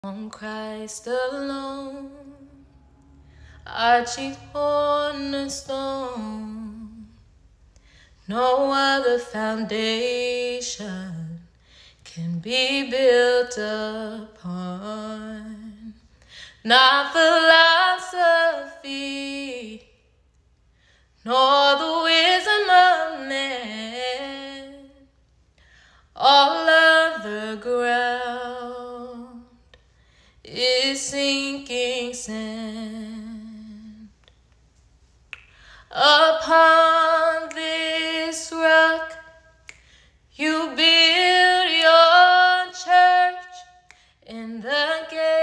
On Christ alone, our chief cornerstone, no other foundation can be built upon. Not philosophy, nor the wisdom of man, all other ground is sinking sand. Upon this rock you build your church, and the gate